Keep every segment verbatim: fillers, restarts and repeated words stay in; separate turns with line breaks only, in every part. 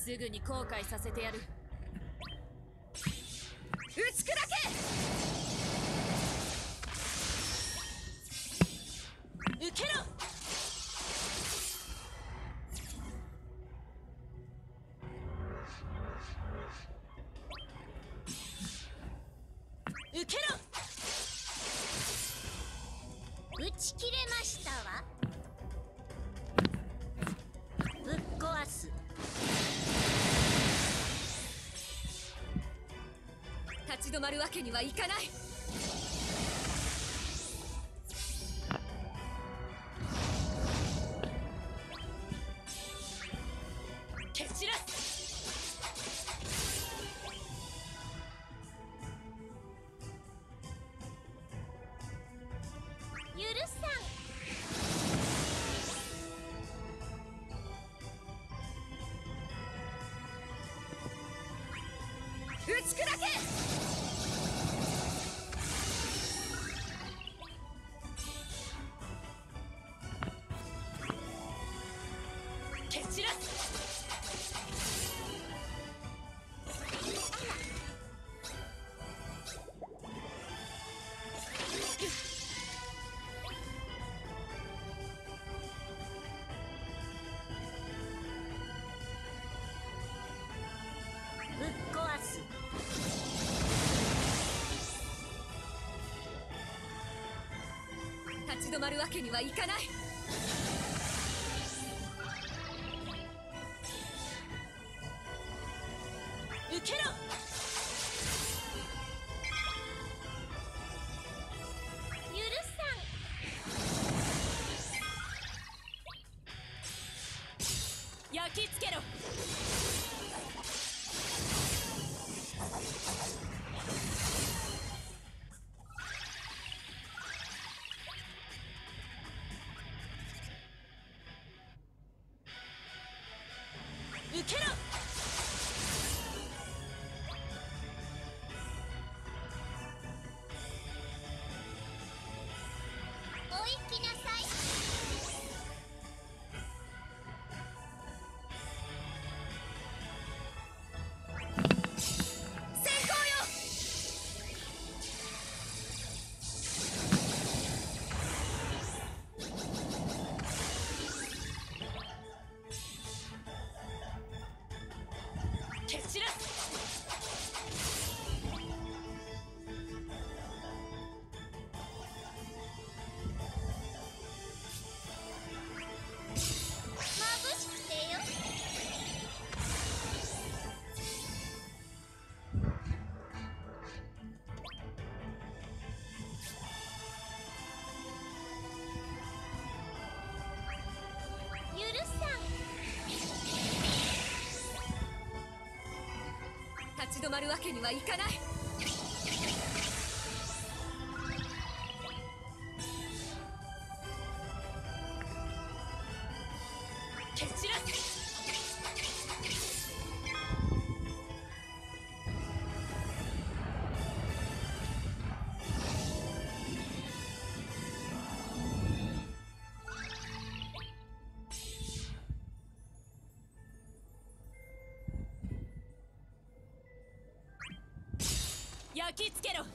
すぐに後悔させてやる。打ち砕け。受けろ。受けろ。
打ち切れましたわ。ぶっ壊す。
立ち止まるわけにはいかない。蹴散らす。
許さん。
打ち砕け。蹴散らす。
ぶっ壊す。
立ち止まるわけにはいかない。受けろ。
許さん。
焼き付けろ。受けろ。
お行きなさい。
先行よ。蹴散らす。
眩しくてよ。許さん。
立ち止まるわけにはいかない。蹴散らす。焼き付けろ。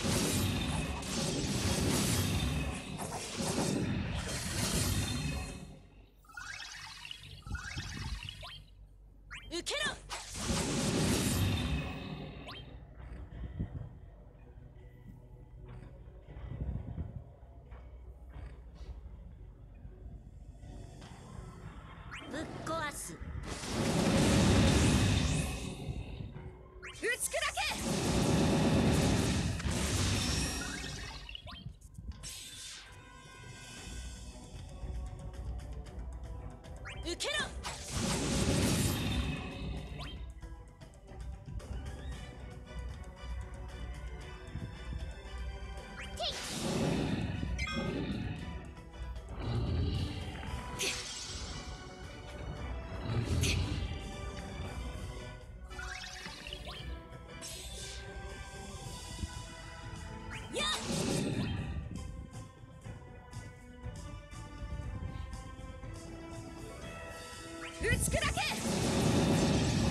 受けろ。
ぶっ壊す。
打ち砕け。受けろ。やっ。打ち砕け。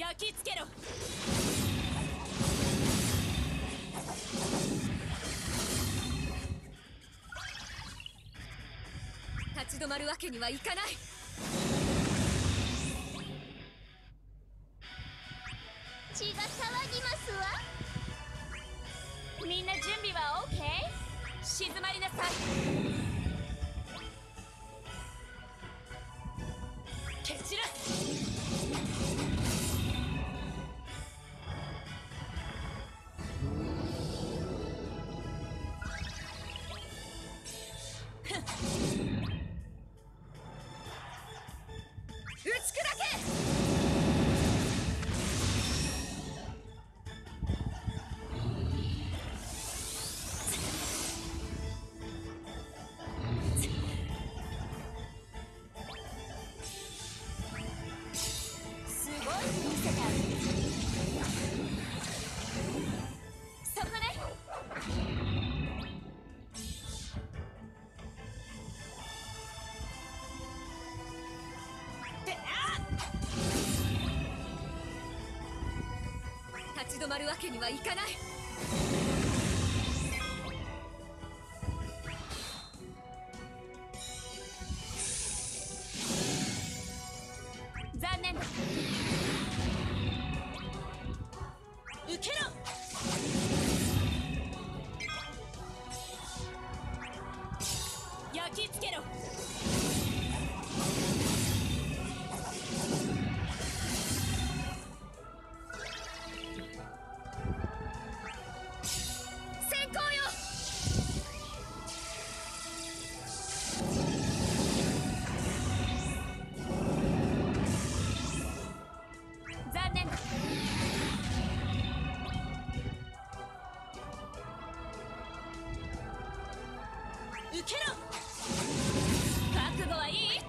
焼き付けろ。立ち止まるわけにはいかない。
血が騒ぎますわ。
みんな準備は OK？ 静まりなさい。蹴散らす。打ち砕け。立ち止まるわけにはいかない。残念だ。受けろ。焼き付けろ。受けろ。覚悟はいい？引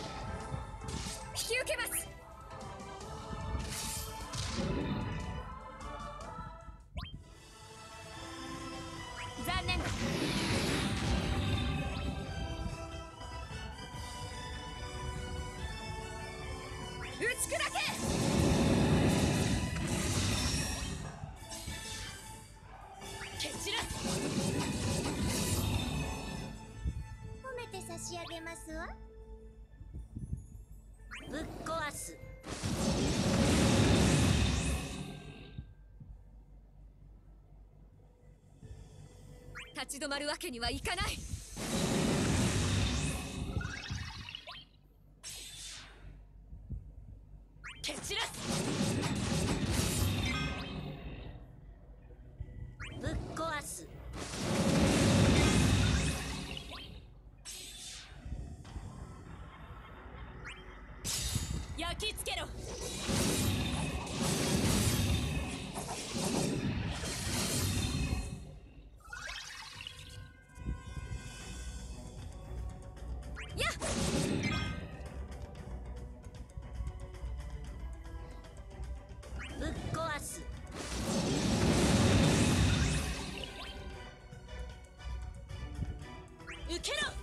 き受けます。残念だ。打ち砕け。蹴散らす。
差し上げますわ。ぶっ壊す。
立ち止まるわけにはいかない。蹴散らす。
ぶっ壊す。
焼き付けろ。やっ。
ぶっ壊す。
受けろ。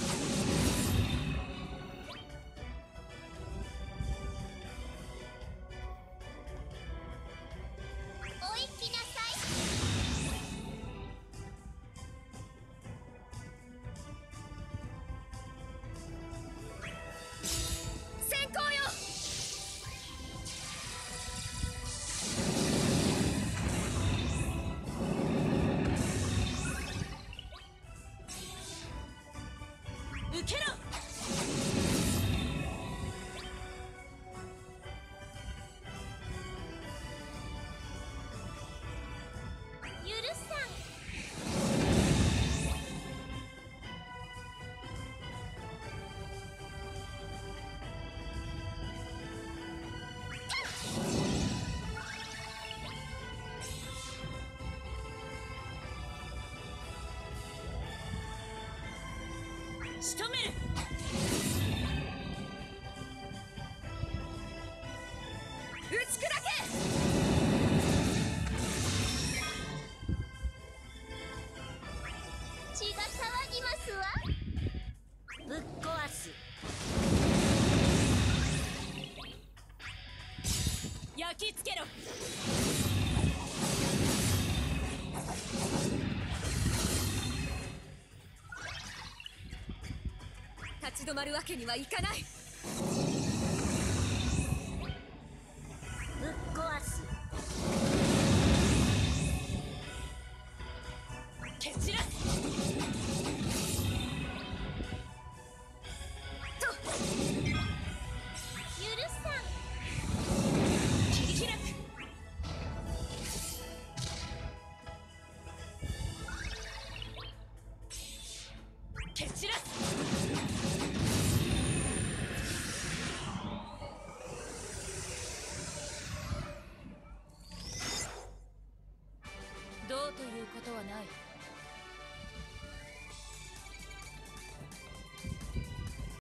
受けろ。
許さん。
仕留める。打ち砕け。
血が騒ぎますわ。ぶっ壊す。
焼焚きつけろ。立ち止まるわけにはいかない。